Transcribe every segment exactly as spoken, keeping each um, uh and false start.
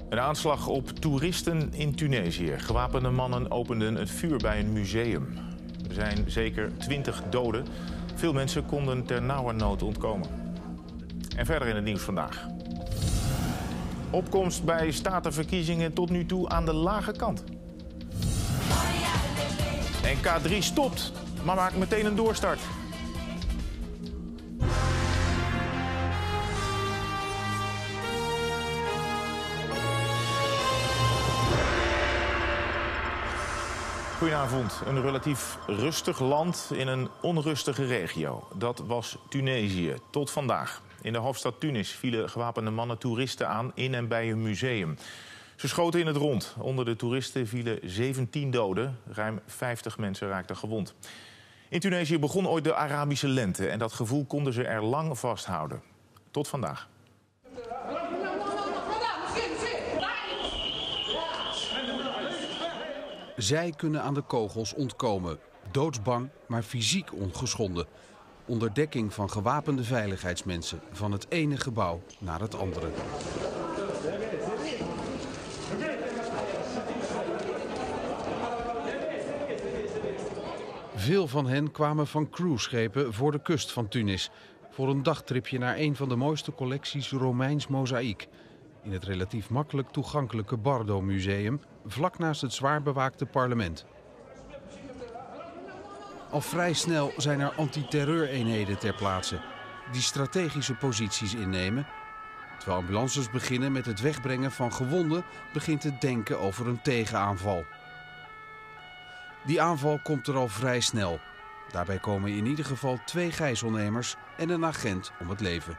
Een aanslag op toeristen in Tunesië. Gewapende mannen openden het vuur bij een museum. Er zijn zeker twintig doden. Veel mensen konden ter nauwernood ontkomen. En verder in het nieuws vandaag. Opkomst bij statenverkiezingen tot nu toe aan de lage kant. En K drie stopt, maar maakt meteen een doorstart. Goedenavond. Een relatief rustig land in een onrustige regio. Dat was Tunesië tot vandaag. In de hoofdstad Tunis vielen gewapende mannen toeristen aan in en bij een museum. Ze schoten in het rond. Onder de toeristen vielen zeventien doden. Ruim vijftig mensen raakten gewond. In Tunesië begon ooit de Arabische lente en dat gevoel konden ze er lang vasthouden. Tot vandaag. Zij kunnen aan de kogels ontkomen. Doodsbang, maar fysiek ongeschonden. Onder dekking van gewapende veiligheidsmensen. Van het ene gebouw naar het andere. Veel van hen kwamen van cruiseschepen voor de kust van Tunis. Voor een dagtripje naar een van de mooiste collecties Romeins mozaïek. In het relatief makkelijk toegankelijke Bardo Museum, vlak naast het zwaar bewaakte parlement. Al vrij snel zijn er antiterreureenheden ter plaatse, die strategische posities innemen. Terwijl ambulances beginnen met het wegbrengen van gewonden, begint het denken over een tegenaanval. Die aanval komt er al vrij snel. Daarbij komen in ieder geval twee gijzelnemers en een agent om het leven.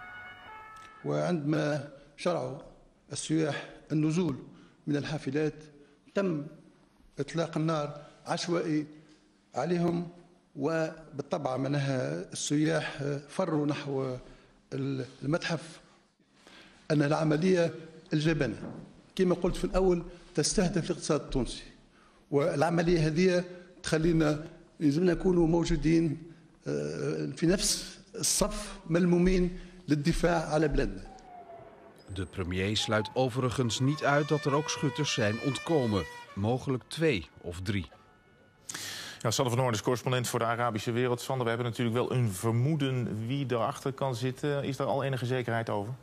شرعوا السياح النزول من الحافلات تم إطلاق النار عشوائي عليهم وبالطبع معناها السياح فروا نحو المتحف أن العملية الجبنة كما قلت في الأول تستهدف الاقتصاد التونسي والعملية هذه تخلينا لازمنا نكونوا موجودين في نفس الصف ملمومين للدفاع على بلادنا. De premier sluit overigens niet uit dat er ook schutters zijn ontkomen. Mogelijk twee of drie. Ja, Sander van Hoorn is correspondent voor de Arabische wereld. Sander, we hebben natuurlijk wel een vermoeden wie erachter kan zitten. Is daar al enige zekerheid over?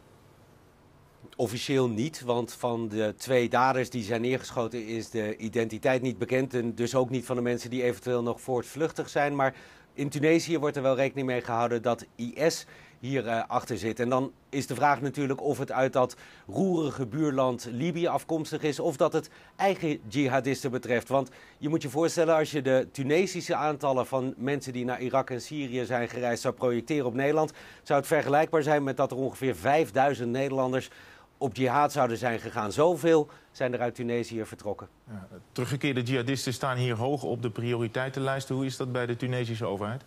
Officieel niet, want van de twee daders die zijn neergeschoten is de identiteit niet bekend. En dus ook niet van de mensen die eventueel nog voortvluchtig zijn. Maar in Tunesië wordt er wel rekening mee gehouden dat I S hier uh, achter zit. En dan is de vraag natuurlijk of het uit dat roerige buurland Libië afkomstig is of dat het eigen jihadisten betreft. Want je moet je voorstellen, als je de Tunesische aantallen van mensen die naar Irak en Syrië zijn gereisd zou projecteren op Nederland, zou het vergelijkbaar zijn met dat er ongeveer vijfduizend Nederlanders op jihad zouden zijn gegaan. Zoveel zijn er uit Tunesië vertrokken. Ja, teruggekeerde jihadisten staan hier hoog op de prioriteitenlijst. Hoe is dat bij de Tunesische overheid?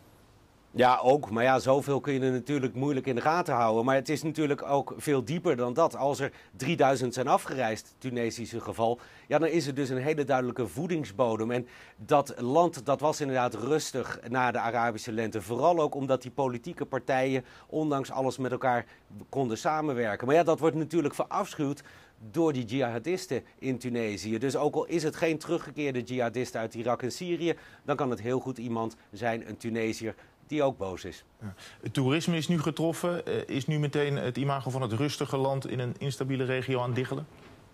Ja, ook. Maar ja, zoveel kun je er natuurlijk moeilijk in de gaten houden. Maar het is natuurlijk ook veel dieper dan dat. Als er drieduizend zijn afgereisd, Tunesische geval, ja, dan is er dus een hele duidelijke voedingsbodem. En dat land, dat was inderdaad rustig na de Arabische lente. Vooral ook omdat die politieke partijen, ondanks alles, met elkaar konden samenwerken. Maar ja, dat wordt natuurlijk verafschuwd door die jihadisten in Tunesië. Dus ook al is het geen teruggekeerde jihadist uit Irak en Syrië, dan kan het heel goed iemand zijn, een Tunesiër, die ook boos is. Ja. Het toerisme is nu getroffen. Uh, is nu meteen het imago van het rustige land in een instabiele regio aan het diggelen?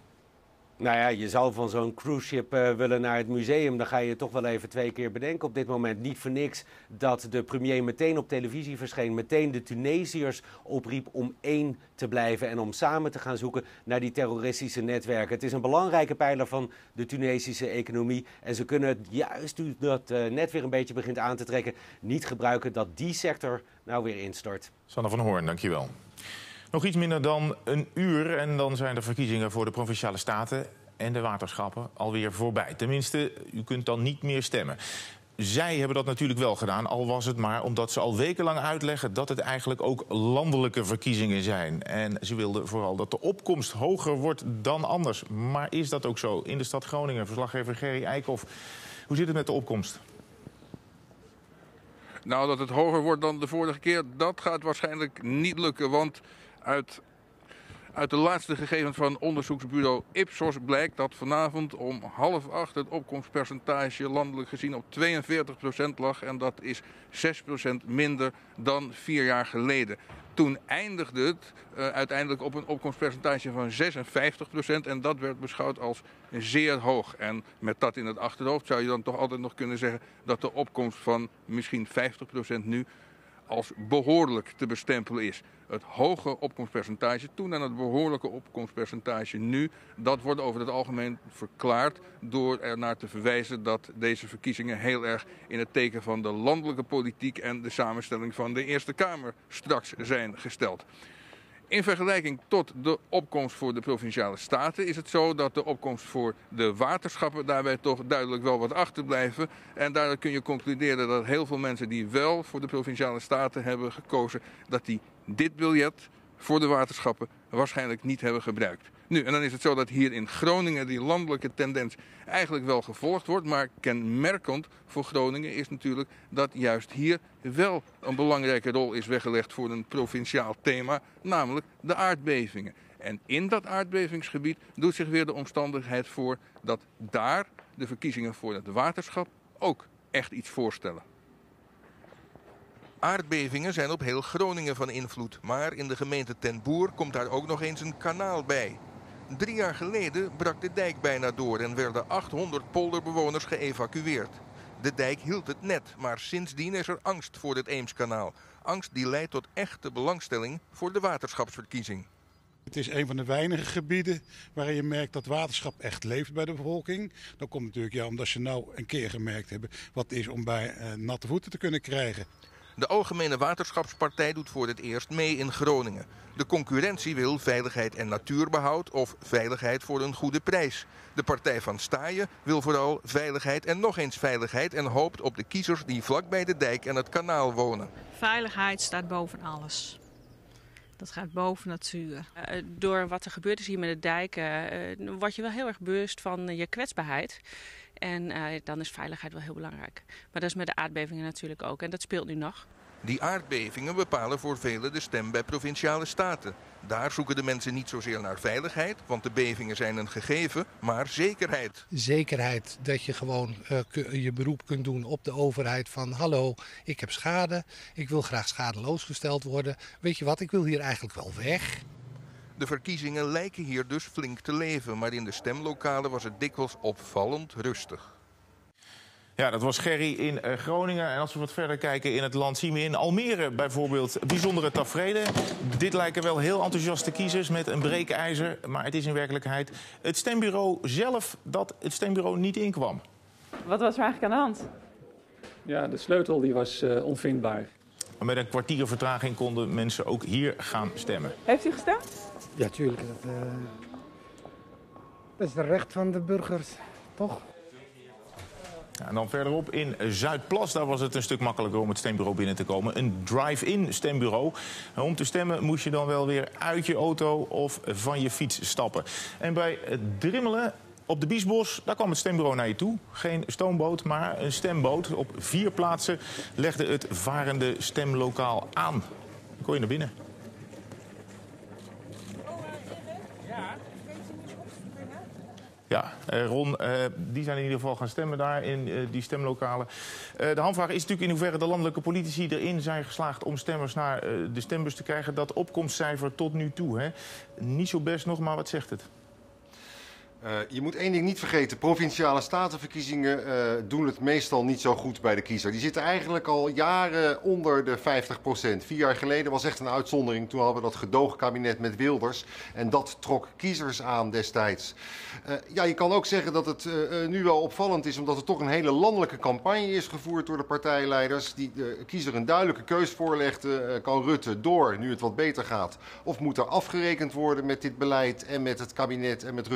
Nou ja, je zou van zo'n cruiseschip uh, willen naar het museum. Dan ga je toch wel even twee keer bedenken op dit moment. Niet voor niks dat de premier meteen op televisie verscheen. Meteen de Tunesiërs opriep om één te blijven en om samen te gaan zoeken naar die terroristische netwerken. Het is een belangrijke pijler van de Tunesische economie. En ze kunnen het juist nu dat uh, net weer een beetje begint aan te trekken, niet gebruiken dat die sector nou weer instort. Sander van Hoorn, dankjewel. Nog iets minder dan een uur en dan zijn de verkiezingen voor de Provinciale Staten en de waterschappen alweer voorbij. Tenminste, u kunt dan niet meer stemmen. Zij hebben dat natuurlijk wel gedaan, al was het maar omdat ze al wekenlang uitleggen dat het eigenlijk ook landelijke verkiezingen zijn. En ze wilden vooral dat de opkomst hoger wordt dan anders. Maar is dat ook zo? In de stad Groningen, verslaggever Gerry Eikhoff. Hoe zit het met de opkomst? Nou, dat het hoger wordt dan de vorige keer, dat gaat waarschijnlijk niet lukken. Want uit Uit de laatste gegevens van onderzoeksbureau Ipsos blijkt dat vanavond om half acht het opkomstpercentage landelijk gezien op tweeënveertig procent lag. En dat is zes procent minder dan vier jaar geleden. Toen eindigde het uh, uiteindelijk op een opkomstpercentage van zesenvijftig procent en dat werd beschouwd als zeer hoog. En met dat in het achterhoofd zou je dan toch altijd nog kunnen zeggen dat de opkomst van misschien vijftig procent nu als behoorlijk te bestempelen is. Het hoge opkomstpercentage toen en het behoorlijke opkomstpercentage nu, dat wordt over het algemeen verklaard door er naar te verwijzen dat deze verkiezingen heel erg in het teken van de landelijke politiek en de samenstelling van de Eerste Kamer straks zijn gesteld. In vergelijking tot de opkomst voor de Provinciale Staten is het zo dat de opkomst voor de waterschappen daarbij toch duidelijk wel wat achterblijven. En daardoor kun je concluderen dat heel veel mensen die wel voor de Provinciale Staten hebben gekozen, dat die dit biljet voor de waterschappen waarschijnlijk niet hebben gebruikt. Nu, en dan is het zo dat hier in Groningen die landelijke tendens eigenlijk wel gevolgd wordt. Maar kenmerkend voor Groningen is natuurlijk dat juist hier wel een belangrijke rol is weggelegd voor een provinciaal thema, namelijk de aardbevingen. En in dat aardbevingsgebied doet zich weer de omstandigheid voor dat daar de verkiezingen voor het waterschap ook echt iets voorstellen. Aardbevingen zijn op heel Groningen van invloed, maar in de gemeente Ten Boer komt daar ook nog eens een kanaal bij. Drie jaar geleden brak de dijk bijna door en werden achthonderd polderbewoners geëvacueerd. De dijk hield het net, maar sindsdien is er angst voor het Eemskanaal. Angst die leidt tot echte belangstelling voor de waterschapsverkiezing. Het is een van de weinige gebieden waarin je merkt dat waterschap echt leeft bij de bevolking. Dat komt natuurlijk ja, omdat ze nou een keer gemerkt hebben wat het is om bij uh, natte voeten te kunnen krijgen. De Algemene Waterschapspartij doet voor het eerst mee in Groningen. De concurrentie wil veiligheid en natuurbehoud of veiligheid voor een goede prijs. De partij van Staaien wil vooral veiligheid en nog eens veiligheid en hoopt op de kiezers die vlak bij de dijk en het kanaal wonen. Veiligheid staat boven alles. Dat gaat boven natuur. Uh, door wat er gebeurd is hier met de dijken uh, word je wel heel erg bewust van uh, je kwetsbaarheid. En uh, dan is veiligheid wel heel belangrijk. Maar dat is met de aardbevingen natuurlijk ook. En dat speelt nu nog. Die aardbevingen bepalen voor velen de stem bij Provinciale Staten. Daar zoeken de mensen niet zozeer naar veiligheid, want de bevingen zijn een gegeven, maar zekerheid. Zekerheid dat je gewoon uh, je beroep kunt doen op de overheid van hallo, ik heb schade, ik wil graag schadeloos gesteld worden. Weet je wat, ik wil hier eigenlijk wel weg. De verkiezingen lijken hier dus flink te leven, maar in de stemlokalen was het dikwijls opvallend rustig. Ja, dat was Gerry in uh, Groningen. En als we wat verder kijken in het land, zien we in Almere bijvoorbeeld bijzondere taferelen. Dit lijken wel heel enthousiaste kiezers met een breekijzer. Maar het is in werkelijkheid het stembureau zelf dat het stembureau niet inkwam. Wat was er eigenlijk aan de hand? Ja, de sleutel die was uh, onvindbaar. Maar met een kwartier vertraging konden mensen ook hier gaan stemmen. Heeft u gestemd? Ja, tuurlijk. Dat, uh, dat is het recht van de burgers, toch? Ja, en dan verderop in Zuidplas, daar was het een stuk makkelijker om het stembureau binnen te komen. Een drive-in stembureau. En om te stemmen moest je dan wel weer uit je auto of van je fiets stappen. En bij Drimmelen op de Biesbos, daar kwam het stembureau naar je toe. Geen stoomboot, maar een stemboot. Op vier plaatsen legde het varende stemlokaal aan. Dan kon je naar binnen. Ja, Ron, uh, die zijn in ieder geval gaan stemmen daar in uh, die stemlokalen. Uh, de handvraag is natuurlijk in hoeverre de landelijke politici erin zijn geslaagd om stemmers naar uh, de stembus te krijgen. Dat opkomstcijfer tot nu toe, hè? Niet zo best nog, maar wat zegt het? Uh, je moet één ding niet vergeten. Provinciale statenverkiezingen uh, doen het meestal niet zo goed bij de kiezer. Die zitten eigenlijk al jaren onder de vijftig procent. Vier jaar geleden was echt een uitzondering. Toen hadden we dat gedoogkabinet met Wilders. En dat trok kiezers aan destijds. Uh, ja, je kan ook zeggen dat het uh, nu wel opvallend is, omdat er toch een hele landelijke campagne is gevoerd door de partijleiders. Die de kiezer een duidelijke keus voorlegde. Uh, kan Rutte door, nu het wat beter gaat? Of moet er afgerekend worden met dit beleid en met het kabinet en met Rutte zelf?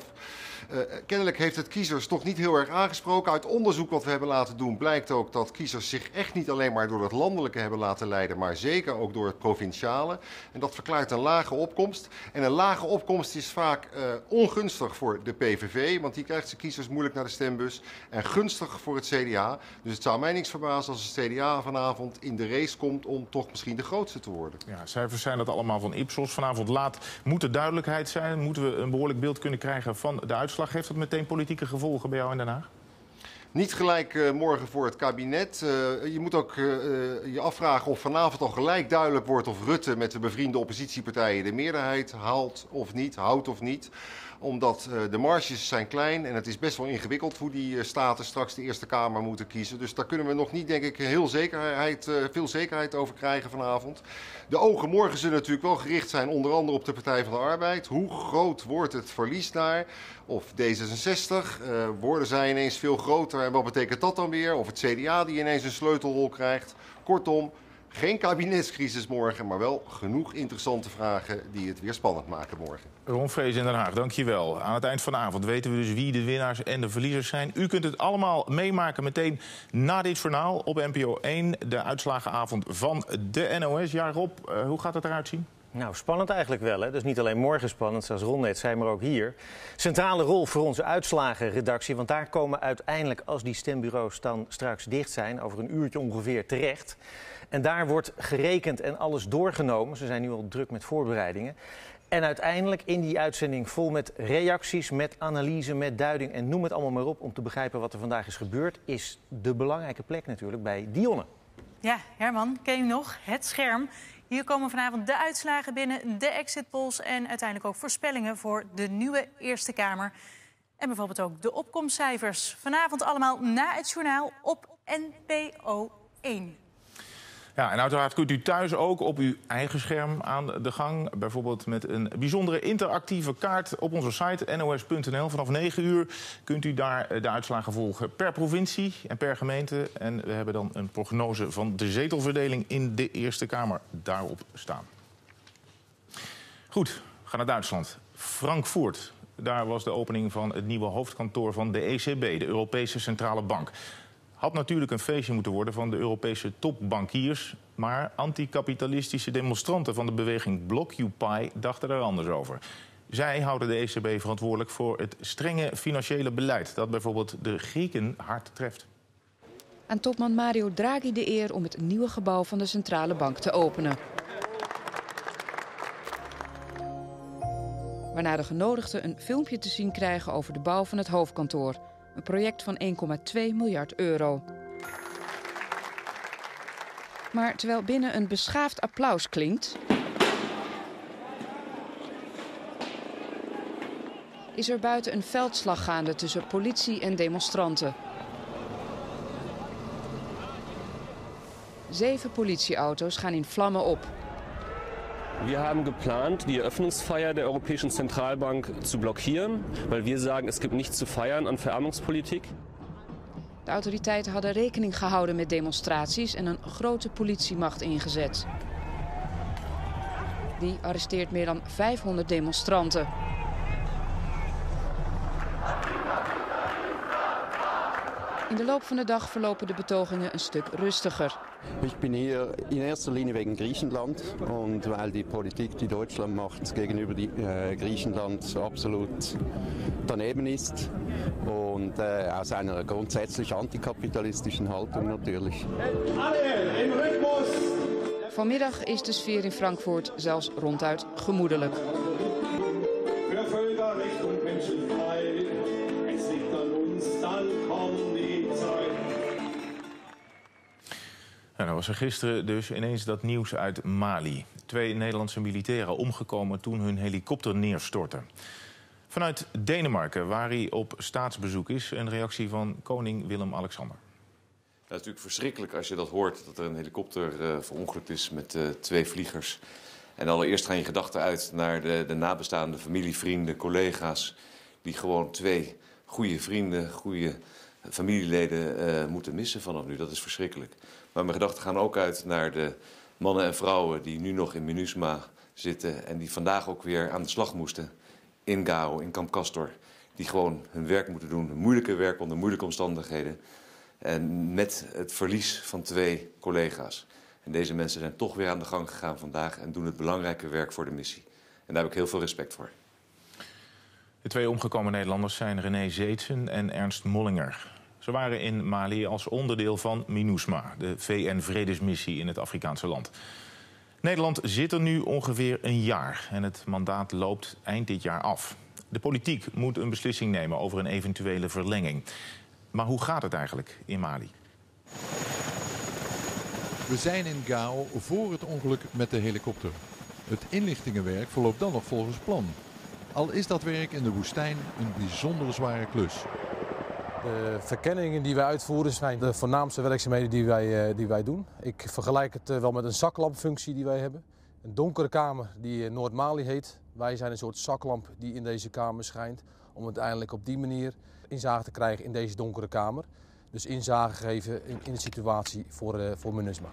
af. Uh, kennelijk heeft het kiezers toch niet heel erg aangesproken. Uit onderzoek wat we hebben laten doen blijkt ook dat kiezers zich echt niet alleen maar door het landelijke hebben laten leiden, maar zeker ook door het provinciale. En dat verklaart een lage opkomst. En een lage opkomst is vaak uh, ongunstig voor de P V V, want die krijgt zijn kiezers moeilijk naar de stembus. En gunstig voor het C D A. Dus het zou mij niks verbazen als het C D A vanavond in de race komt om toch misschien de grootste te worden. Ja, cijfers zijn dat allemaal van Ipsos. Vanavond laat moet er duidelijkheid zijn. Moeten we een behoorlijk beeld kunnen krijgen van de uitslag. Heeft dat meteen politieke gevolgen bij jou in Den Haag? Niet gelijk uh, morgen voor het kabinet. Uh, je moet ook uh, je afvragen of vanavond al gelijk duidelijk wordt of Rutte met de bevriende oppositiepartijen de meerderheid haalt of niet, houdt of niet. Omdat uh, de marges zijn klein en het is best wel ingewikkeld hoe die uh, staten straks de Eerste Kamer moeten kiezen. Dus daar kunnen we nog niet, denk ik, heel zekerheid, uh, veel zekerheid over krijgen vanavond. De ogen morgen zullen natuurlijk wel gericht zijn onder andere op de Partij van de Arbeid. Hoe groot wordt het verlies daar? Of D zesenzestig, uh, worden zij ineens veel groter en wat betekent dat dan weer? Of het C D A die ineens een sleutelrol krijgt. Kortom, geen kabinetscrisis morgen, maar wel genoeg interessante vragen die het weer spannend maken morgen. Ron Vrees in Den Haag, dankjewel. Aan het eind van de avond weten we dus wie de winnaars en de verliezers zijn. U kunt het allemaal meemaken meteen na dit journaal op N P O één. De uitslagenavond van de N O S. Ja, Rob, uh, hoe gaat het eruit zien? Nou, spannend eigenlijk wel. Hè? Dus niet alleen morgen spannend, zoals Ron net zei, maar ook hier. Centrale rol voor onze uitslagenredactie. Want daar komen uiteindelijk, als die stembureaus dan straks dicht zijn, over een uurtje ongeveer terecht. En daar wordt gerekend en alles doorgenomen. Ze zijn nu al druk met voorbereidingen. En uiteindelijk in die uitzending vol met reacties, met analyse, met duiding en noem het allemaal maar op om te begrijpen wat er vandaag is gebeurd, is de belangrijke plek natuurlijk bij Dionne. Ja, Herman, ken je nog? Het scherm. Hier komen vanavond de uitslagen binnen, de exit polls en uiteindelijk ook voorspellingen voor de nieuwe Eerste Kamer. En bijvoorbeeld ook de opkomstcijfers. Vanavond allemaal na het journaal op N P O één. Ja, en uiteraard kunt u thuis ook op uw eigen scherm aan de gang. Bijvoorbeeld met een bijzondere interactieve kaart op onze site N O S punt N L. Vanaf negen uur kunt u daar de uitslagen volgen per provincie en per gemeente. En we hebben dan een prognose van de zetelverdeling in de Eerste Kamer daarop staan. Goed, we gaan naar Duitsland. Frankfurt. Daar was de opening van het nieuwe hoofdkantoor van de E C B, de Europese Centrale Bank. Had natuurlijk een feestje moeten worden van de Europese topbankiers. Maar anticapitalistische demonstranten van de beweging Blockupy dachten er anders over. Zij houden de E C B verantwoordelijk voor het strenge financiële beleid dat bijvoorbeeld de Grieken hard treft. Aan topman Mario Draghi de eer om het nieuwe gebouw van de Centrale Bank te openen. Waarna de genodigden een filmpje te zien krijgen over de bouw van het hoofdkantoor. Een project van één komma twee miljard euro. Maar terwijl binnen een beschaafd applaus klinkt, is er buiten een veldslag gaande tussen politie en demonstranten. Zeven politieauto's gaan in vlammen op. Wir haben geplant, die Eröffnungsfeier der Europäischen Zentralbank zu blockieren, weil wir sagen, es gibt nichts zu feiern an Verarmungspolitik. De autoriteiten hadden rekening gehouden met demonstraties en een grote politiemacht ingezet. Die arresteert meer dan vijfhonderd demonstranten. In de loop van de dag verlopen de betogingen een stuk rustiger. Ich bin hier in erster Linie wegen Griechenland und weil die Politik, die Deutschland macht gegenüber die, äh, Griechenland absolut daneben ist und äh, aus einer grundsätzlich antikapitalistischen Haltung natürlich. Alle im Rhythmus! Vanmiddag is de sfeer in Frankfurt zelfs ronduit gemoedelijk. Für Völkerrecht und Menschenfreiheit, es liegt an uns, dann kommt die Zeit. En dan was er gisteren dus ineens dat nieuws uit Mali. Twee Nederlandse militairen omgekomen toen hun helikopter neerstortte. Vanuit Denemarken, waar hij op staatsbezoek is, een reactie van koning Willem-Alexander. Het is natuurlijk verschrikkelijk als je dat hoort, dat er een helikopter uh, verongelukt is met uh, twee vliegers. En allereerst gaan je gedachten uit naar de, de nabestaande familie, vrienden, collega's, die gewoon twee goede vrienden, goede familieleden uh, moeten missen vanaf nu. Dat is verschrikkelijk. Maar mijn gedachten gaan ook uit naar de mannen en vrouwen die nu nog in MINUSMA zitten en die vandaag ook weer aan de slag moesten in Gao, in Kamp Castor. die gewoon hun werk moeten doen, een moeilijke werk onder moeilijke omstandigheden. En met het verlies van twee collega's. En deze mensen zijn toch weer aan de gang gegaan vandaag en doen het belangrijke werk voor de missie. En daar heb ik heel veel respect voor. De twee omgekomen Nederlanders zijn René Zeetsen en Ernst Mollinger. Ze waren in Mali als onderdeel van MINUSMA, de V N-vredesmissie in het Afrikaanse land. Nederland zit er nu ongeveer een jaar en het mandaat loopt eind dit jaar af. De politiek moet een beslissing nemen over een eventuele verlenging. Maar hoe gaat het eigenlijk in Mali? We zijn in Gao voor het ongeluk met de helikopter. Het inlichtingenwerk verloopt dan nog volgens plan. Al is dat werk in de woestijn een bijzonder zware klus. De verkenningen die wij uitvoeren zijn de voornaamste werkzaamheden die wij, die wij doen. Ik vergelijk het wel met een zaklampfunctie die wij hebben. Een donkere kamer die Noord-Mali heet. Wij zijn een soort zaklamp die in deze kamer schijnt. Om uiteindelijk op die manier inzage te krijgen in deze donkere kamer. Dus inzage geven in, in de situatie voor, uh, voor MINUSMA.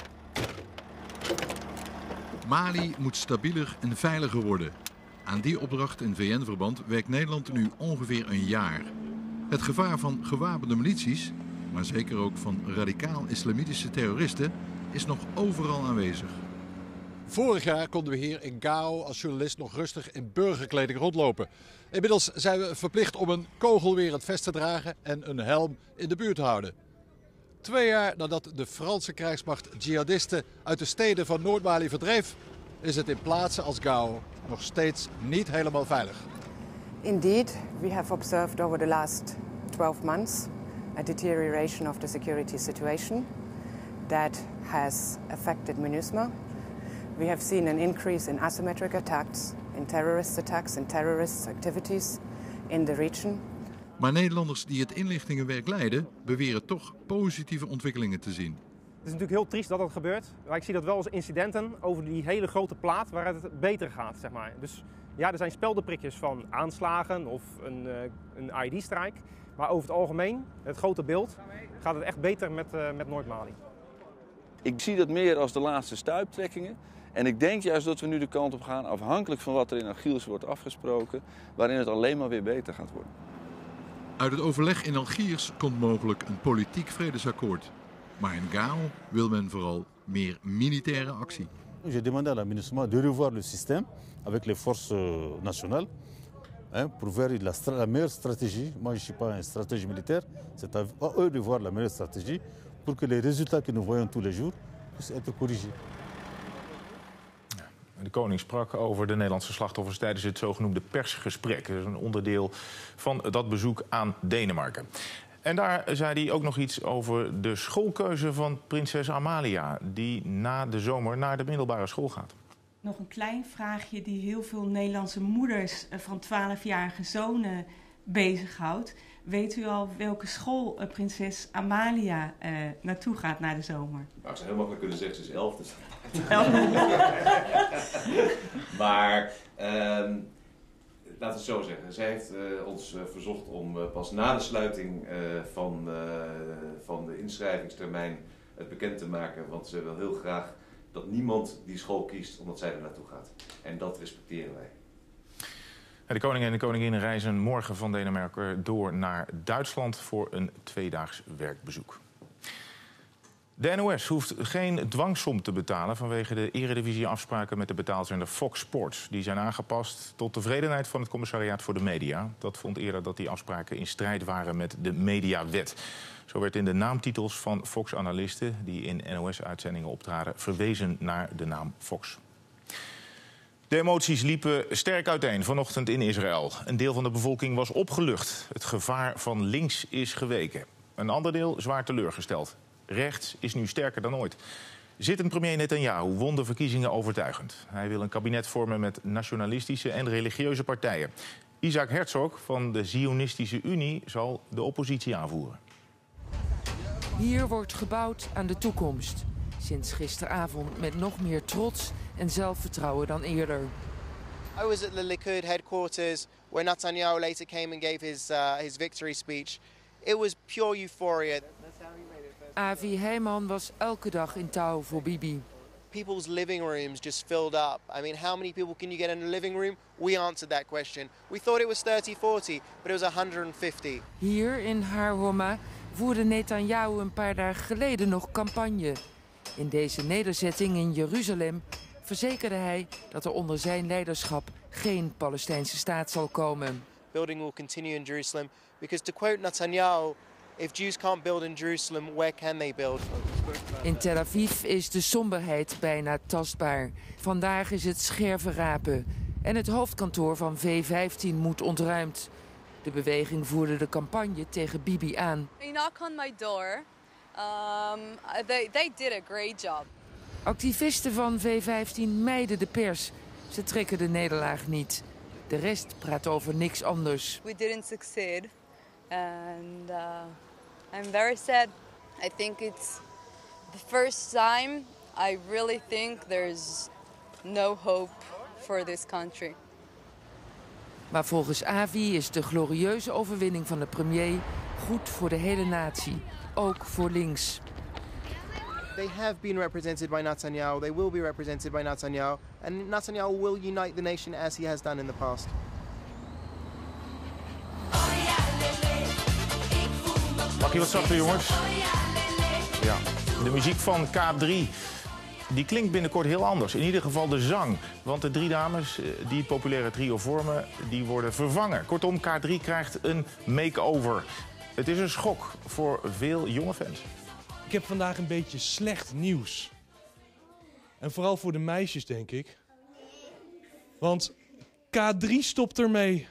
Mali moet stabieler en veiliger worden. Aan die opdracht in V N-verband werkt Nederland nu ongeveer een jaar. Het gevaar van gewapende milities, maar zeker ook van radicaal-islamitische terroristen, is nog overal aanwezig. Vorig jaar konden we hier in Gao als journalist nog rustig in burgerkleding rondlopen. Inmiddels zijn we verplicht om een kogelwerend vest te dragen en een helm in de buurt te houden. Twee jaar nadat de Franse krijgsmacht jihadisten uit de steden van Noord-Mali verdreef, is het in plaatsen als Gao nog steeds niet helemaal veilig. Indeed, we have observed over the last twelve months a deterioration of the security situation that has affected MINUSMA. We have seen an increase in asymmetric attacks, in terrorist attacks and terrorist activities in the region. Maar Nederlanders die het inlichtingenwerk leiden, beweren toch positieve ontwikkelingen te zien. Het is natuurlijk heel triest dat dat gebeurt, maar ik zie dat wel als incidenten over die hele grote plaat waar het beter gaat, zeg maar. Dus ja, er zijn speldenprikjes van aanslagen of een, uh, een I E D-strijk, maar over het algemeen, het grote beeld, gaat het echt beter met, uh, met Noord-Mali. Ik zie dat meer als de laatste stuiptrekkingen. En ik denk juist dat we nu de kant op gaan, afhankelijk van wat er in Algiers wordt afgesproken, waarin het alleen maar weer beter gaat worden. Uit het overleg in Algiers komt mogelijk een politiek vredesakkoord. Maar in Gao wil men vooral meer militaire actie. J'ai demandé à la MINUSMA de revoir le système avec les forces nationales hein, pour voir la, la meilleure stratégie. Moi, je ne suis pas un stratège militaire. C'est à eux de voir la meilleure stratégie pour que les résultats que nous voyons tous les jours puissent être corrigés. De koning sprak over de Nederlandse slachtoffers tijdens het zogenoemde persgesprek. Dat is een onderdeel van dat bezoek aan Denemarken. En daar zei hij ook nog iets over de schoolkeuze van prinses Amalia, die na de zomer naar de middelbare school gaat. Nog een klein vraagje die heel veel Nederlandse moeders van twaalfjarige zonen bezighoudt. Weet u al welke school prinses Amalia uh, naartoe gaat na de zomer? Nou, ik zou heel makkelijk kunnen zeggen, ze is elf. Dus... elf. maar um, laten we het zo zeggen. Zij heeft uh, ons uh, verzocht om uh, pas na de sluiting uh, van, uh, van de inschrijvingstermijn het bekend te maken. Want ze wil heel graag dat niemand die school kiest omdat zij er naartoe gaat. En dat respecteren wij. De koning en de koningin reizen morgen van Denemarken door naar Duitsland voor een tweedaags werkbezoek. De N O S hoeft geen dwangsom te betalen vanwege de eredivisie-afspraken met de betaalzender Fox Sports. Die zijn aangepast tot tevredenheid van het Commissariaat voor de Media. Dat vond eerder dat die afspraken in strijd waren met de mediawet. Zo werd in de naamtitels van Fox-analisten die in N O S-uitzendingen optraden verwezen naar de naam Fox. De emoties liepen sterk uiteen vanochtend in Israël. Een deel van de bevolking was opgelucht. Het gevaar van links is geweken. Een ander deel zwaar teleurgesteld. Rechts is nu sterker dan ooit. Zittend premier Netanyahu won de verkiezingen overtuigend. Hij wil een kabinet vormen met nationalistische en religieuze partijen. Isaac Herzog van de Zionistische Unie zal de oppositie aanvoeren. Hier wordt gebouwd aan de toekomst. Sinds gisteravond met nog meer trots en zelfvertrouwen dan eerder. I was at the Likud headquarters where Netanyahu later came and gave his uh, his victory speech. It was pure euphoria. Avi Heiman was elke dag in touw voor Bibi. people's living rooms just filled up. I mean, how many people can you get in a living room? We answered that question. We thought it was thirty, forty, but it was one hundred fifty. Hier in Har Homa voerde Netanyahu een paar dagen geleden nog campagne. In deze nederzetting in Jeruzalem verzekerde hij dat er onder zijn leiderschap geen Palestijnse staat zal komen. Building will continue in Jerusalem because, to quote Netanyahu, if Jews can't build in Jerusalem, where can they build? In Tel Aviv is de somberheid bijna tastbaar. Vandaag is het schervenrapen en het hoofdkantoor van V vijftien moet ontruimd. De beweging voerde de campagne tegen Bibi aan. They knock on my door. Um, they, they did a great job. Activisten van V vijftien mijden de pers. Ze trekken de nederlaag niet. De rest praat over niks anders. We didn't succeed. And uh, I'm very sad. I think it's the first time I really think there's no hope for this country. Maar volgens Avi is de glorieuze overwinning van de premier goed voor de hele natie. Ook voor links. They have been represented by Netanyahu. They will be represented by Netanyahu. And Netanyahu will unite the nation as he has done in the past. Mag je wat zachter, jongens? Ja. De muziek van K drie die klinkt binnenkort heel anders. In ieder geval de zang. Want de drie dames die het populaire trio vormen, die worden vervangen. Kortom, K drie krijgt een make-over. Het is een schok voor veel jonge fans. Ik heb vandaag een beetje slecht nieuws. En vooral voor de meisjes, denk ik. Want K drie stopt ermee.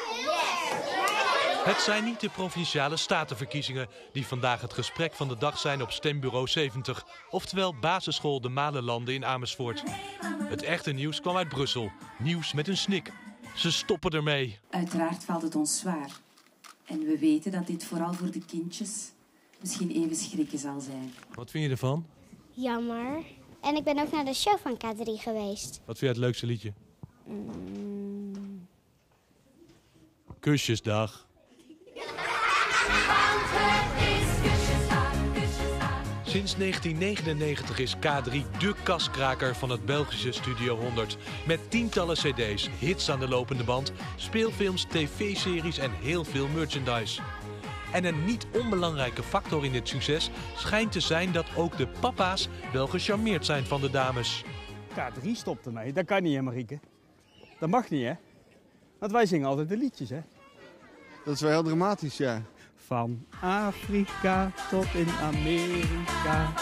Het zijn niet de Provinciale Statenverkiezingen die vandaag het gesprek van de dag zijn op Stembureau zeventig. Oftewel basisschool De Malenlanden in Amersfoort. Het echte nieuws kwam uit Brussel. Nieuws met een snik. Ze stoppen ermee. Uiteraard valt het ons zwaar. En we weten dat dit vooral voor de kindjes misschien even schrikken zal zijn. Wat vind je ervan? Jammer. En ik ben ook naar de show van K drie geweest. Wat vind je het leukste liedje? Mm. Kusjesdag. Sinds negentien negenennegentig is K drie dé kaskraker van het Belgische Studio honderd. Met tientallen cd's, hits aan de lopende band, speelfilms, tv-series en heel veel merchandise. En een niet onbelangrijke factor in dit succes schijnt te zijn dat ook de papa's wel gecharmeerd zijn van de dames. K drie stopt ermee, dat kan niet hè Marieke. Dat mag niet hè. Want wij zingen altijd de liedjes hè. Dat is wel heel dramatisch, ja. Van Afrika tot in Amerika.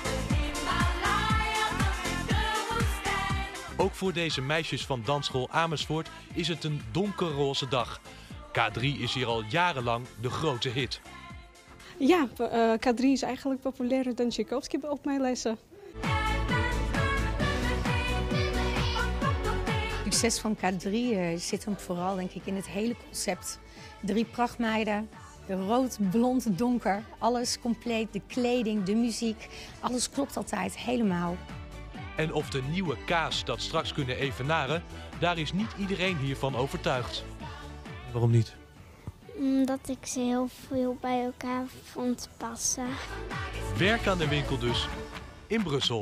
Ook voor deze meisjes van dansschool Amersfoort is het een donkerroze dag. K drie is hier al jarenlang de grote hit. Ja, uh, K drie is eigenlijk populairder dan Tchaikovsky op mijn lessen. Het succes van K drie uh, zit hem vooral denk ik in het hele concept. Drie prachtmeiden, rood, blond, donker, alles compleet. De kleding, de muziek, alles klopt altijd helemaal. En of de nieuwe K's dat straks kunnen evenaren, daar is niet iedereen hiervan overtuigd. Waarom niet? Omdat ik ze heel veel bij elkaar vond passen. Werk aan de winkel dus, in Brussel.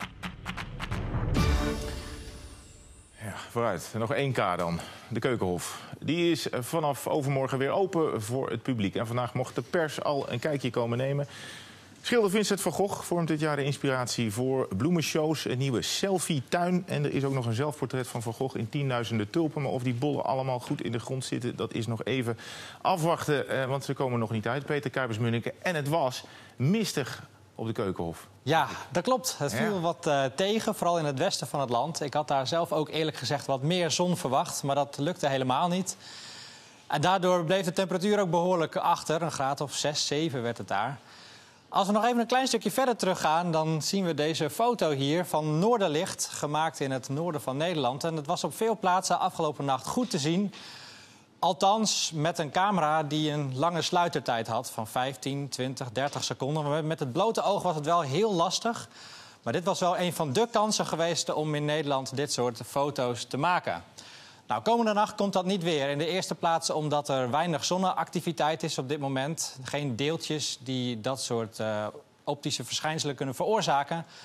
Ja, vooruit. Nog één K dan. De Keukenhof. Die is vanaf overmorgen weer open voor het publiek. En vandaag mocht de pers al een kijkje komen nemen. Schilder Vincent van Gogh vormt dit jaar de inspiratie voor bloemenshows, een nieuwe selfie-tuin. En er is ook nog een zelfportret van Van Gogh in tienduizenden tulpen. Maar of die bollen allemaal goed in de grond zitten, dat is nog even afwachten. Eh, want ze komen nog niet uit, Peter Kuipers-Munneke. En het was mistig op de Keukenhof. Ja, dat klopt. Het viel ja. wat uh, tegen, vooral in het westen van het land. Ik had daar zelf ook eerlijk gezegd wat meer zon verwacht, maar dat lukte helemaal niet. En daardoor bleef de temperatuur ook behoorlijk achter. Een graad of zes, zeven werd het daar. Als we nog even een klein stukje verder teruggaan, dan zien we deze foto hier van Noorderlicht, gemaakt in het noorden van Nederland. En het was op veel plaatsen afgelopen nacht goed te zien. Althans, met een camera die een lange sluitertijd had van vijftien, twintig, dertig seconden. Maar met het blote oog was het wel heel lastig. Maar dit was wel een van de kansen geweest om in Nederland dit soort foto's te maken. Nou, komende nacht komt dat niet weer. In de eerste plaats omdat er weinig zonneactiviteit is op dit moment. Geen deeltjes die dat soort uh, optische verschijnselen kunnen veroorzaken.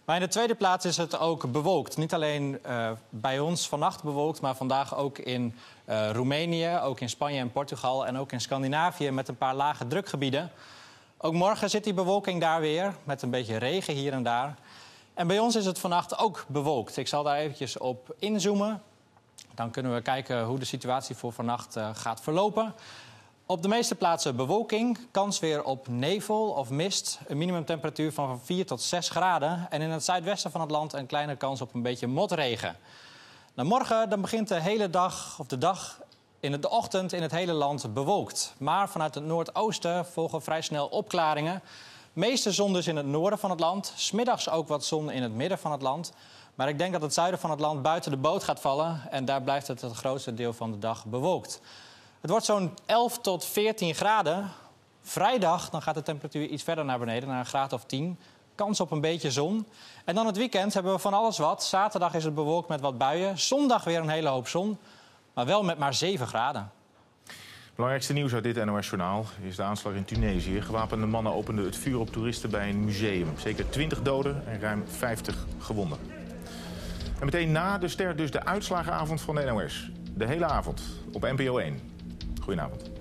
Maar in de tweede plaats is het ook bewolkt. Niet alleen uh, bij ons vannacht bewolkt, maar vandaag ook in uh, Roemenië, ook in Spanje en Portugal en ook in Scandinavië met een paar lage drukgebieden. Ook morgen zit die bewolking daar weer, met een beetje regen hier en daar. En bij ons is het vannacht ook bewolkt. Ik zal daar eventjes op inzoomen. Dan kunnen we kijken hoe de situatie voor vannacht uh, gaat verlopen. Op de meeste plaatsen bewolking, kans weer op nevel of mist. Een minimumtemperatuur van vier tot zes graden. En in het zuidwesten van het land een kleine kans op een beetje motregen. Nou, morgen dan begint de hele dag, of de dag in de ochtend in het hele land bewolkt. Maar vanuit het noordoosten volgen vrij snel opklaringen. Meeste zon dus in het noorden van het land. 's Middags ook wat zon in het midden van het land. Maar ik denk dat het zuiden van het land buiten de boot gaat vallen. En daar blijft het het grootste deel van de dag bewolkt. Het wordt zo'n elf tot veertien graden. Vrijdag dan gaat de temperatuur iets verder naar beneden, naar een graad of tien. Kans op een beetje zon. En dan het weekend hebben we van alles wat. Zaterdag is het bewolkt met wat buien. Zondag weer een hele hoop zon. Maar wel met maar zeven graden. Belangrijkste nieuws uit dit N O S-journaal is de aanslag in Tunesië. Gewapende mannen openden het vuur op toeristen bij een museum. Zeker twintig doden en ruim vijftig gewonden. En meteen na de ster dus de uitslagenavond van de N O S. De hele avond op N P O één. Goedenavond.